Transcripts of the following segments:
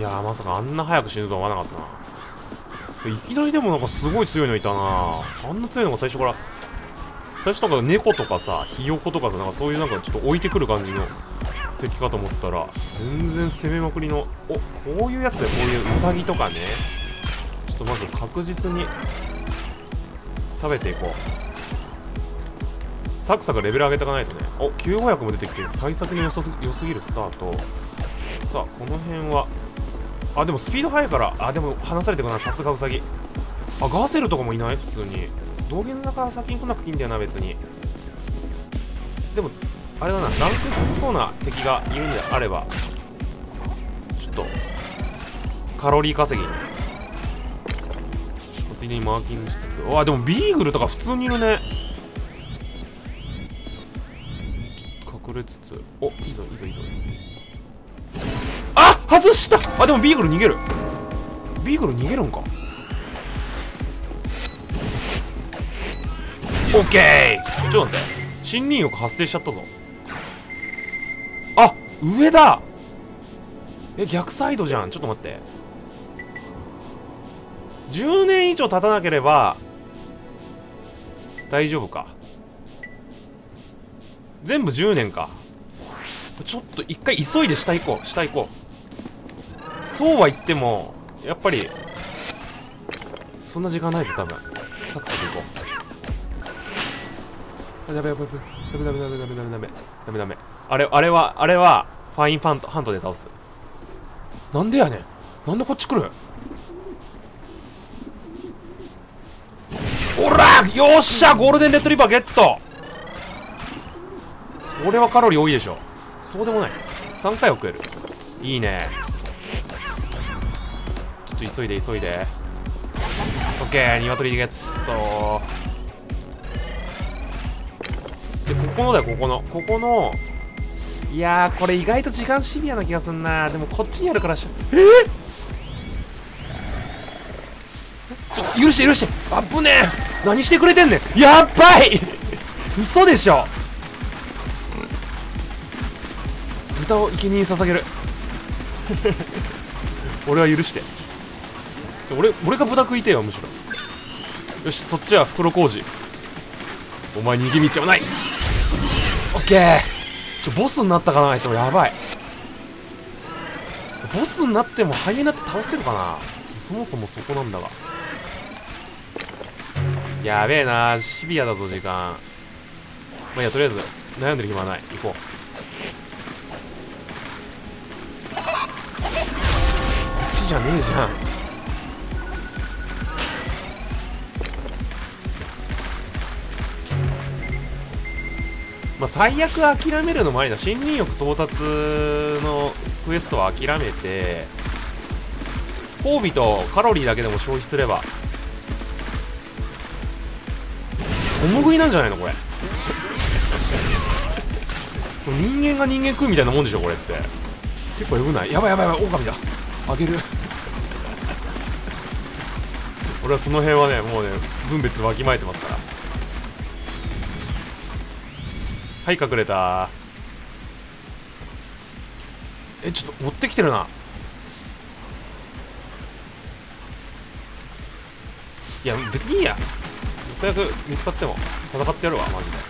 やー、まさかあんな早く死ぬとは思わなかったな。いきなりでもなんかすごい強いのいたな。あんな強いのが最初から、最初なんか猫とかさ、ひよことかさ、なんかそういうなんかちょっと置いてくる感じの敵かと思ったら、全然攻めまくりの、お、こういうやつで、こういうウサギとかね。ちょっとまず確実に食べていこう。サクサクレベル上げていかないとね。お、900も出てきて、幸先の良すぎるスタート。さあ、この辺は、あ、でもスピード速いから、あ、でも離されてくな、さすがウサギ。あ、ガーセルとかもいない普通に。道玄坂先に来なくていいんだよな、別に。でも、あれだな、ランク低そうな敵がいるんであれば、ちょっと、カロリー稼ぎに。ついでにマーキングしつつ、うわ、でもビーグルとか普通にいるね。隠れつつ、お、いいぞいいぞいいぞ。あ、外した。あ、でもビーグル逃げる。ビーグル逃げるんか。オッケー。ちょっと待って、森林浴発生しちゃったぞ。あ、上だ。え、逆サイドじゃん。ちょっと待って、10年以上経たなければ大丈夫か。全部10年か。ちょっと一回急いで下行こう、下行こう。そうは言ってもやっぱりそんな時間ないぞ多分。サクサク行こう。ダメダメダメダメダメダメダメダメダメダメダメ。あれはファインハントで倒す。なんでやねん。なんでこっち来る。おら、よっしゃ、ゴールデンレッドリバーゲット。これはカロリー多いでしょ。そうでもない。3回は食える。いいね。ちょっと急いで急いで。オッケー、鶏ゲット。で、ここのだよ、ここの。いやー、これ意外と時間シビアな気がすんな。でもこっちにあるからちょっと許して許して。あぶねえ。何してくれてんねん。やっばい嘘でしょ。豚を生贄に捧げる俺は許して。俺が豚食いてえよ、むしろ。よし、そっちは袋小路。お前逃げ道はない。オッケー。ボスになったかな。やばい。ボスになってもハイエナって倒せるかな。そもそもそこなんだが。やべえな、シビアだぞ時間。まあいや、とりあえず悩んでる暇はない。行こう。こっちじゃねえじゃん。まあ最悪諦めるのもありだ。森林浴到達のクエストは諦めて、褒美とカロリーだけでも消費すれば共食いなんじゃないのこれ人間が人間食うみたいなもんでしょこれって。結構よくない。やばいやばいやばい、狼だ。あげる俺はその辺はね、もうね、分別わきまえてますから。はい、隠れた。え、ちょっと追ってきてるな。いや別にいいや。最悪見つかっても戦ってやるわマジで。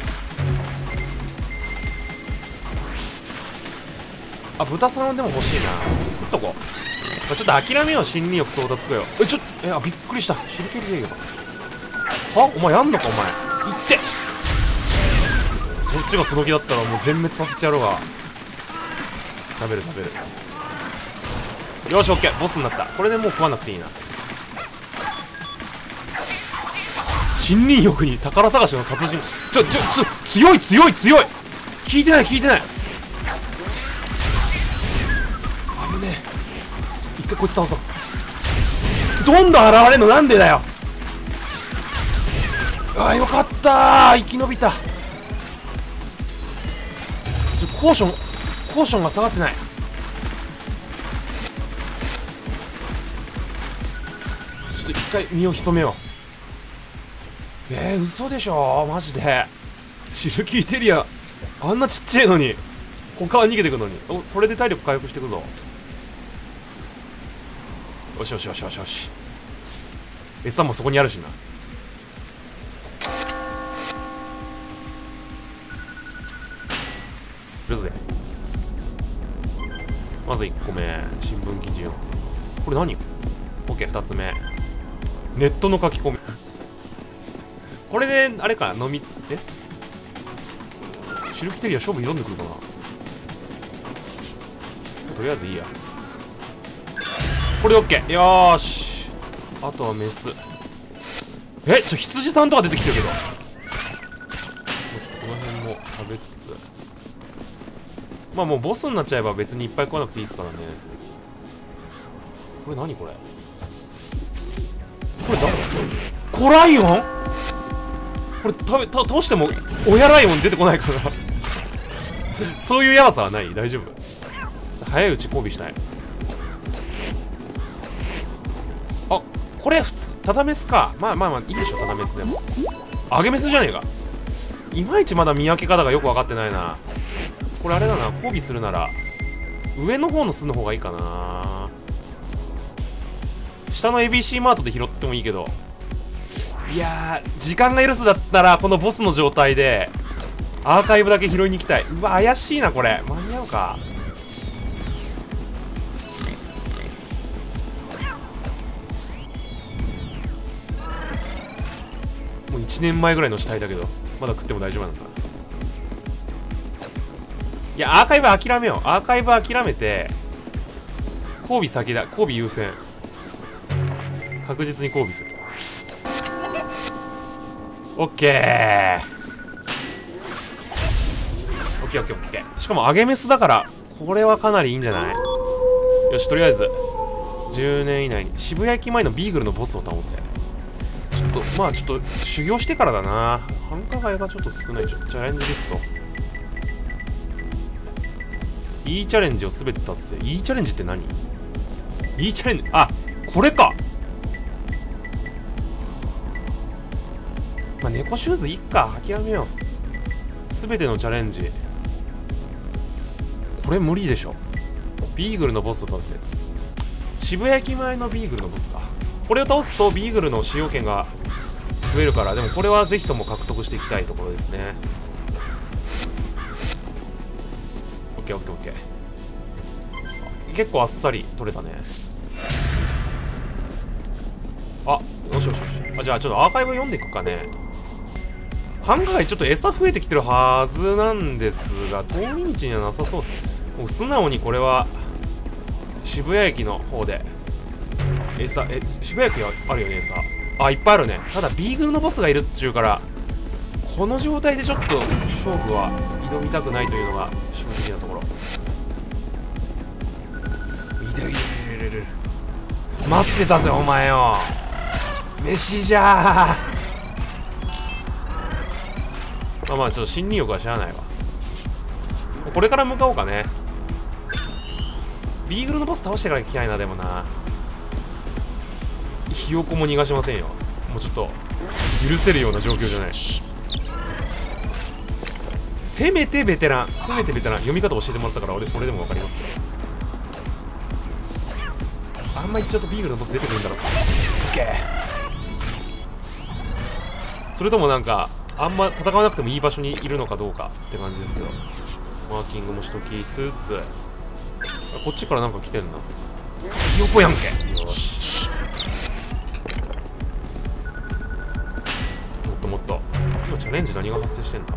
あ、豚さんでも欲しいな。食っとこう。まあ、ちょっと諦めよう。森林浴到達くよ。あ、びっくりした。シルケルでいいよ。は、お前やんのかお前。いって。そっちがその気だったらもう全滅させてやろうが。食べる。よし、オッケー。ボスになった。これでもう食わなくていいな。森林浴に宝探しの達人。強い。聞いてない。危ねえ。一回こいつ倒そう。どんどん現れんのなんでだよ。ああ、よかったー。生き延びた。コーションが下がってない。ちょっと一回身を潜めよう。嘘でしょマジで。シルキーテリアあんなちっちゃいのに他は逃げてくのに。これで体力回復してくぞ。 よしよしよしよしよし。餌もそこにあるしな。いるぜ。まず1個目、新聞記事を。これ何？ OK、2つ目。ネットの書き込み。これで、あれか、飲み、シルキテリア勝負挑んでくるかな。とりあえずいいや。これで OK。よーし。あとはメス。羊さんとか出てきてるけど。もうちょっとこの辺も食べつつ。まあもうボスになっちゃえば別にいっぱい食わなくていいですからね。これ何これ。これ誰だ？コライオン？これ倒しても親ライオン出てこないかな。そういうやばさはない？大丈夫？早いうち交尾したい。あ、これ普通タダメスか。まあいいでしょ、タダメスでも。揚げメスじゃねえか。いまいちまだ見分け方がよく分かってないな。これあれだな、交尾するなら上の方の巣の方がいいかな。下の ABC マートで拾ってもいいけど、いやー、時間が許すだったらこのボスの状態でアーカイブだけ拾いに行きたい。うわ、怪しいなこれ。間に合うか。もう1年前ぐらいの死体だけどまだ食っても大丈夫なんだ。いや、アーカイブ諦めよう。アーカイブ諦めて交尾先だ。交尾優先。確実に交尾する。オッケー。オッケーオッケーオッケー。しかも揚げメスだからこれはかなりいいんじゃない？よし、とりあえず10年以内に渋谷駅前のビーグルのボスを倒せ。ちょっと修行してからだな。繁華街がちょっと少ない。チャレンジリスト。E チャレンジをすべて達成。E チャレンジって何？ E チャレンジ、あ、これか。まあ、猫シューズいっか。諦めよう。すべてのチャレンジ。これ無理でしょ。ビーグルのボスを倒せ。渋谷駅前のビーグルのボスか。これを倒すとビーグルの使用権が増えるから、でもこれはぜひとも獲得していきたいところですね。オッケーオッケーオッケー。結構あっさり取れたね。あ、よしよしよし。あ、じゃあちょっとアーカイブ読んでいくかね。繁華街ちょっと餌増えてきてるはずなんですが、通り道にはなさそう。もう素直にこれは渋谷駅の方で餌、渋谷駅あるよね、餌。あ、いっぱいあるね。ただビーグルのボスがいるっちゅうから、この状態でちょっと勝負は挑みたくないというのが正直なところ。いる待ってたぜお前よ。飯じゃー。まあちょっと侵入欲はしゃあないわ。これから向かおうかね。ビーグルのボス倒してから行きたいな。でもな、ひよこも逃がしませんよ。もうちょっと許せるような状況じゃない。せめてベテラン、読み方教えてもらったから俺でも分かりますけど、あんま言っちゃうとビーグルのボス出てくるんだろうか。オッケー。それともなんかあんま戦わなくてもいい場所にいるのかどうかって感じですけど、マーキングもしときつつ、こっちからなんか来てんな。ひよこやんけ。よし、もっと今チャレンジ何が発生してんだ。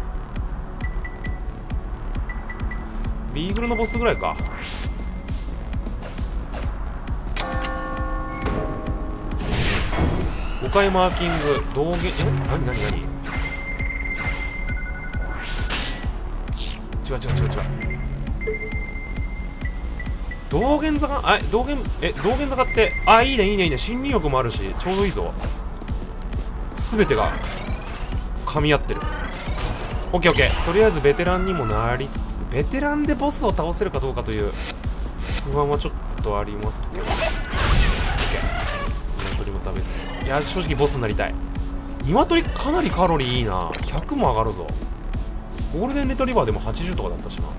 ビーグルのボスぐらいか。5回マーキング道玄、何違う道玄坂、道玄坂って、いいね。侵入力もあるしちょうどいいぞ。全てが噛み合ってる。オッケー。とりあえずベテランにもなりつつ、ベテランでボスを倒せるかどうかという不安はちょっとありますけど。オッケー。鶏も食べつつ、いや正直ボスになりたい。鶏かなりカロリーいいな。100も上がるぞ。ゴールデンレトリバーでも80とかだったしな。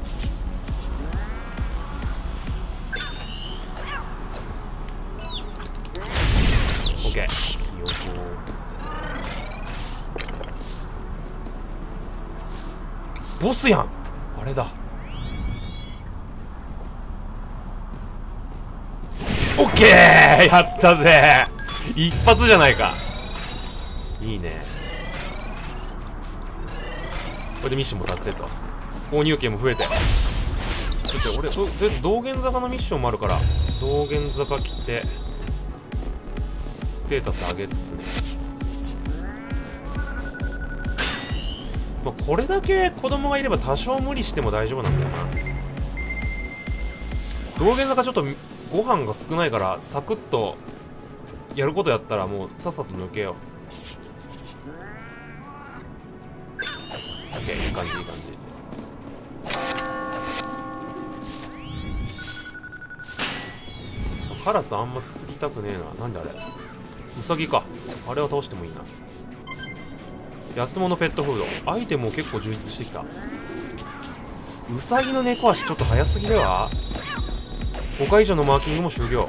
ボスやん。あれだ。オッケー、やったぜ。一発じゃないか。いいね。これでミッションも達成と。購入券も増えて。ちょっと俺とりあえず道玄坂のミッションもあるから、道玄坂来てステータス上げつつね。まあ、これだけ子供がいれば多少無理しても大丈夫なんだよな。道玄坂ちょっとご飯が少ないからサクッとやることやったらもうさっさと抜けよう。オッケー、いい感じいい感じ。カラスあんまつつきたくねえな。なんであれ、ウサギか。あれは倒してもいいな。安物ペットフードアイテムも結構充実してきた。ウサギの猫足ちょっと早すぎでは。5回以上のマーキングも終了。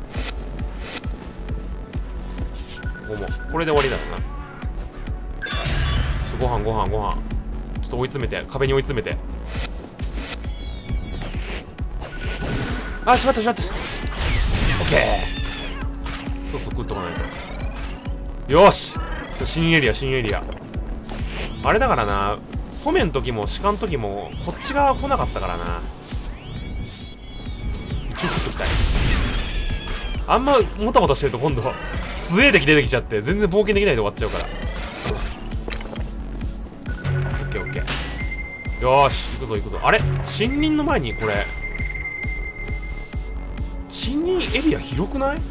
これで終わりだよな。ちょっとご飯ちょっと追い詰めて、壁に追い詰めて。あ、しまったオッケー。そう食っとかないと。よし、新エリア。あれだからな、米の時も鹿の時もこっち側来なかったからな。一応食っときたい。あんまもたもたしてると今度強え敵出てきちゃって全然冒険できないで終わっちゃうから。オッケー。よーし、行くぞ。あれ、森林の前にこれ森林エリア広くない？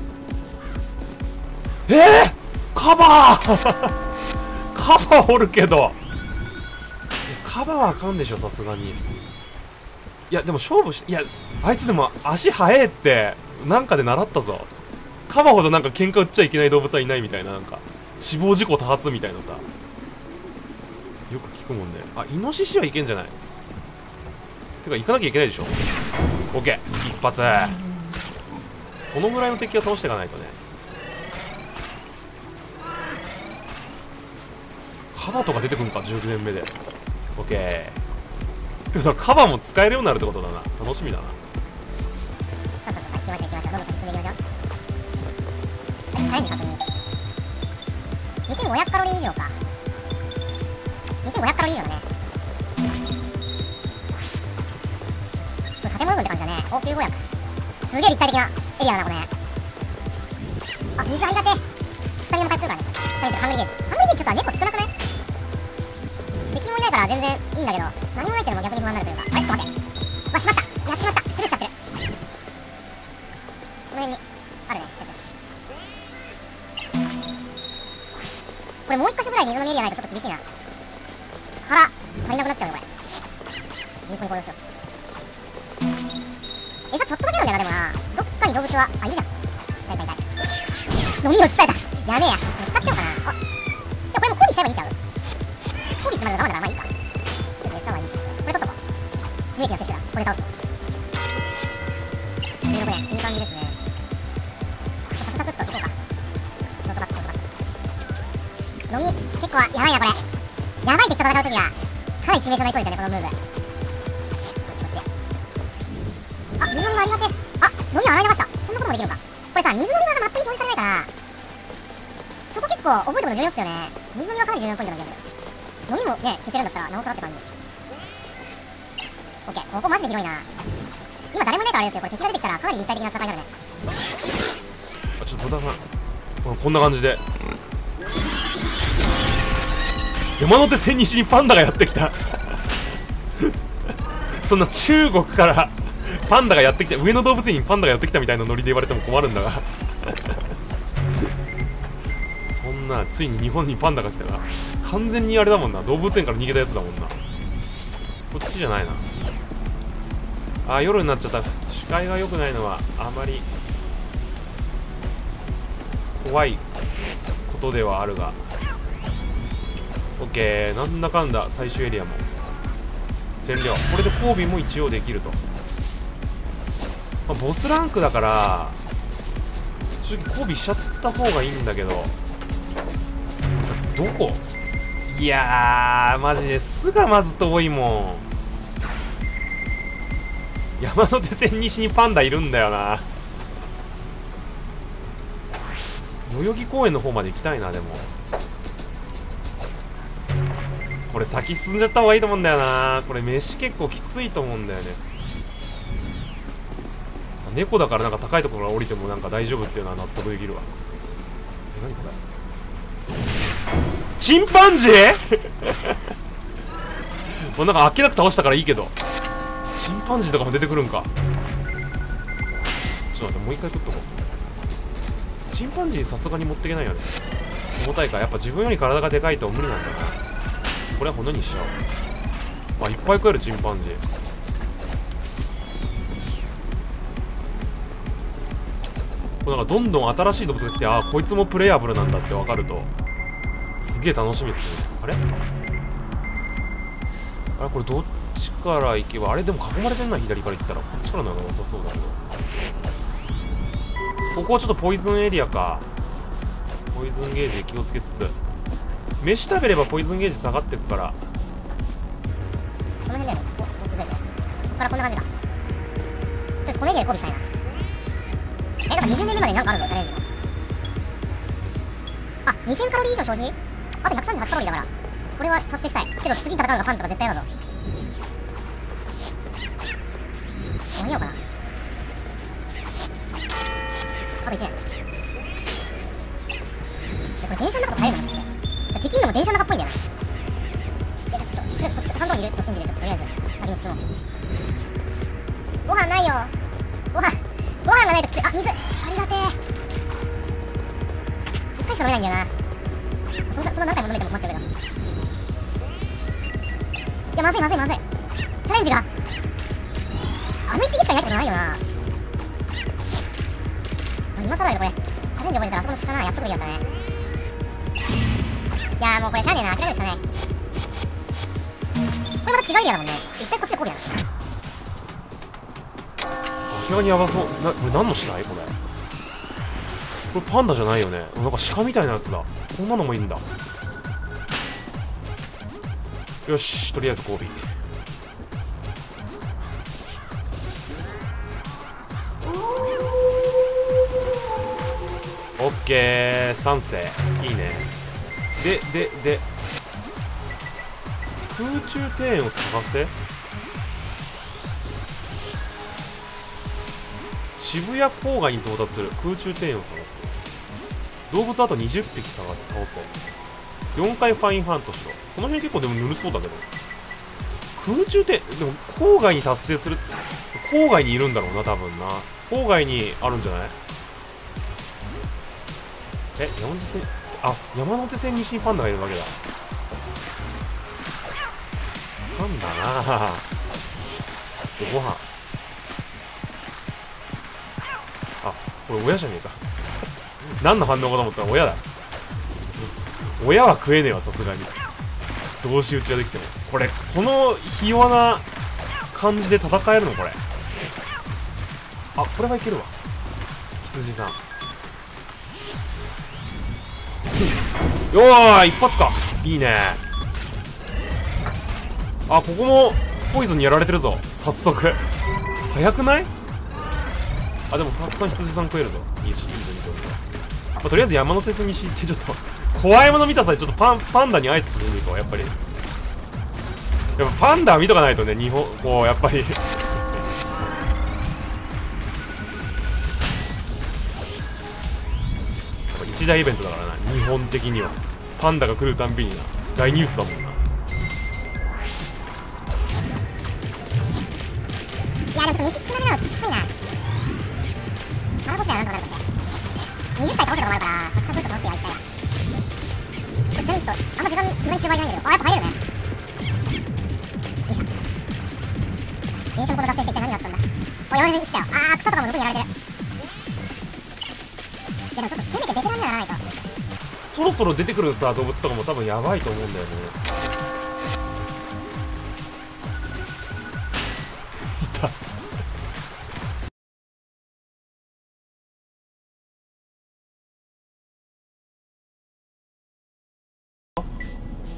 カバーカバーおるけど、カバーはあかんでしょ、さすがに。いやでも勝負し、いやあいつでも足速えってなんかで習ったぞ。カバーほどなんか喧嘩売っちゃいけない動物はいないみたいな、なんか死亡事故多発みたいなさ、よく聞くもんね。あ、イノシシはいけんじゃない？てか行かなきゃいけないでしょ。オッケー、一発。このぐらいの敵は倒していかないとね。カバとか出てくるのか、19年目で。オッケー。てかさ、カバも使えるようになるってことだな。楽しみだな。 行きましょう。どんどん進んでいきましょう。チャレンジ確認。2500カロリー以上か。2500カロリー以上だね。これ建物群って感じだね。応急500。すげえ立体的なエリアだな、これ。あ、水ありがてえ。スタミナも回復するからね。スタミナハングリゲージ。ハングリゲージちょっと猫少なくない？敵もいないから全然いいんだけど、何もないっていうのも逆に不安になるというか。あれ、ちょっと待って。うわ、しまった。やっちまった。スルーしちゃってる。この辺にあるね。よし。これもう一箇所ぐらい水飲みエリアないとちょっと厳しいな。腹足りなくなっちゃうね、これ。人口に行動しよう。餌ちょっとだけなんだよな、でもな。どっかに動物は、あ、いるじゃん。痛い。飲みを伝えた。やめえや。使っちゃおうかな。あ、でもこれも交尾しちゃえばいいんちゃう？交尾するまで我慢だから、まあいいか。餌はいいとして。これ取っとこう。無益な摂取だ。これ倒す。16年、いい感じですね。サクサクっといこうか。ショートバック。飲み、結構やばいな、これ。やばい敵と戦うときは、かなり致命傷になりそうですよね、このムーブ。あ、水飲みがありがてえ。あ、飲み洗い流した。そんなこともできるのか。これさ、水飲み場がマップに表示されないから、そこ結構覚えておくの重要っすよね。水飲みはかなり重要ポイントなんだけど。飲みもね、消せるんだったら、なおさらって感じ。オッケー、ここマジで広いな。今誰もいないからあれですけど、これ敵が出てきたらかなり立体的な戦いになるね。 あ、ちょっと豚さん、こんな感じで山手線西にパンダがやってきたそんな中国からパンダがやってきた、上野動物園にパンダがやってきたみたいなノリで言われても困るんだがそんな、ついに日本にパンダが来たが、完全にあれだもんな、動物園から逃げたやつだもんな。こっちじゃないな。あ、夜になっちゃった。視界が良くないのはあまり怖いことではあるが、オッケー、なんだかんだ最終エリアも占領。これで交尾も一応できると。まあ、ボスランクだから正直交尾しちゃった方がいいんだけど、 どこ？いやーマジですがまず遠いもん。山手線西にパンダいるんだよな。代々木公園の方まで行きたいな。でもこれ先進んじゃった方がいいと思うんだよな。これ飯結構きついと思うんだよね。猫だからなんか高いところから降りてもなんか大丈夫っていうのは納得できるわ。何これ、チンパンジーもうなんかあっけなく倒したからいいけど、チンパンジーとかも出てくるんか。ちょっと待って、もう一回食っとこう。チンパンジーさすがに持っていけないよね。重たいからやっぱ自分より体がでかいと無理なんだな。これは骨にしちゃおう。あ、いっぱい食えるチンパンジー。これなんかどんどん新しい動物が来て、ああこいつもプレイアブルなんだって分かるとすげえ楽しみっすね。あれこれどっちから行けば、あれでも囲まれてんな。左から行ったらこっちからの方が良さそうだけど、ここはちょっとポイズンエリアか。ポイズンゲージ気をつけつつ、飯食べればポイズンゲージ下がってくから。 この辺だよね。ここからこんな感じだ。とりあえずこのエリアで交尾したいな。なんか20年目までになんかあるぞ、チャレンジの。あ、2000カロリー以上消費、あと138カロリーだからこれは達成したいけど、次戦うのがパンとか絶対やだぞ。何やろうかな。あと1年。これ電車の中と入れるのもしかして。敵のも電車の中っぽいんだよな。いやちょっととりあえずこっち半分にいると信じて、ちょっととりあえず先に進もう。ご飯ないよ。ご飯がないときつい。あ、水ありがてえ。1回しか飲めないんだよな。その何回も飲めても困っちゃうけど。いやまずいチャレンジがあの1匹しかいないってことないよな。今更だよこれ。チャレンジ覚えてたらあそこの鹿なやっとくべきだったね。いやーもうこれしゃあねえな、諦めるしかない。これまた違うエリアだもんね。一回こっちでこうやな。 明らかにヤバそう。これ何の死体？これパンダじゃないよね。なんか鹿みたいなやつだ。こんなのもいいんだ。よし、とりあえず交尾。オッケー、3世いいね。で空中庭園を探せ。渋谷郊外に到達する。空中庭園を探す。動物あと20匹倒せ。4回ファインハントしろ。この辺結構でもぬるそうだけど、空中庭園でも郊外に達成する。郊外にいるんだろうな多分な。郊外にあるんじゃない？山手線西にパンダがいるわけだ。パンダなぁ。ちょっとご飯。あ、これ親じゃねえか。何の反応かと思ったら親だ。親は食えねえわ、さすがに。同士打ちができても。このひ弱な感じで戦えるのこれ。あ、これはいけるわ。羊さん。よーい、一発か。いいね。あ、ここもポイズンにやられてるぞ。早速早くない？あ、でもたくさん羊さん食えるぞ。いいぞ、いいぞ。まあ、とりあえず山手線に敷いて、ちょっと怖いもの見たさにちょっとパンダに挨拶しに行こう。やっぱりパンダは見とかないとね、日本こうやっぱり一大イベントだからな、日本的には。パンダが来るたんびにな、大ニュースだもんな。 いやでもちょっと飯少なめなのきついな。腹腰やなんとかなるかしら。20体倒せることもあるから、たくさんブースト倒してやりたいわ。これちなみにちょっとあんま時間無駄にしてる場合じゃないんだけど、あ、やっぱ入るね。よいしょ。電車のこの達成して一体何があったんだ。お、山根に来たよ。あー、草とかも毒にやられてる。いやでもちょっとせめてベテランにはならないと。 そろそろ出てくるさ動物とかも多分やばいと思うんだよね。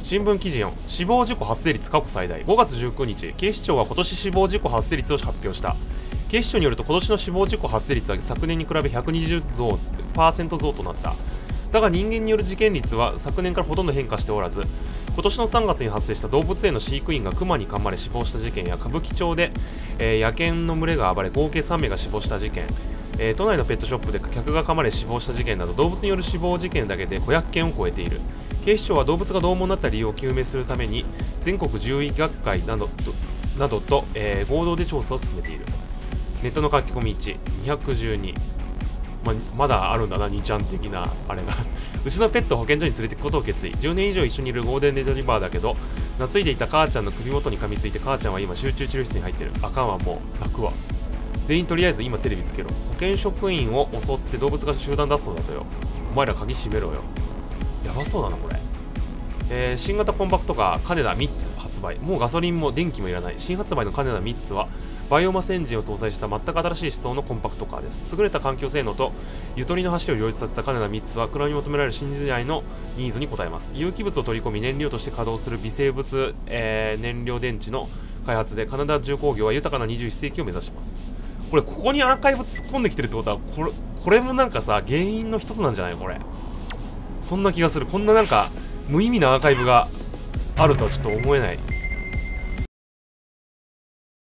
新聞記事4、死亡事故発生率過去最大。5月19日、警視庁は今年死亡事故発生率を発表した。警視庁によると今年の死亡事故発生率は昨年に比べ120% 増となった。だが人間による事件率は昨年からほとんど変化しておらず、今年の3月に発生した動物園の飼育員がクマに噛まれ死亡した事件や歌舞伎町で、野犬の群れが暴れ合計3名が死亡した事件、都内のペットショップで客が噛まれ死亡した事件など動物による死亡事件だけで500件を超えている。警視庁は動物が獰猛になった理由を究明するために全国獣医学会などと、合同で調査を進めている。ネットの書き込み1、212、まだあるんだな、2ちゃん的なあれがうちのペットを保健所に連れて行くことを決意。10年以上一緒にいるゴールデンレトリバーだけど、懐いていた母ちゃんの首元に噛みついて母ちゃんは今集中治療室に入ってる。あかんわ、もう泣くわ。全員とりあえず今テレビつけろ。保健職員を襲って動物が集団脱走だとよ。お前ら鍵閉めろよ。やばそうだなこれ。新型コンパクトカーカネダ3つ発売。もうガソリンも電気もいらない。新発売のカネダ3つはバイオマスエンジンを搭載した全く新しい思想のコンパクトカーです。優れた環境性能とゆとりの走りを両立させたカネダ3つは車に求められる新時代のニーズに応えます。有機物を取り込み燃料として稼働する微生物、燃料電池の開発でカナダ重工業は豊かな21世紀を目指します。ここにアーカイブ突っ込んできてるってことはこれもなんかさ原因の一つなんじゃないこれ。そんな気がする。こんななんか無意味なアーカイブがあるとはちょっと思えない。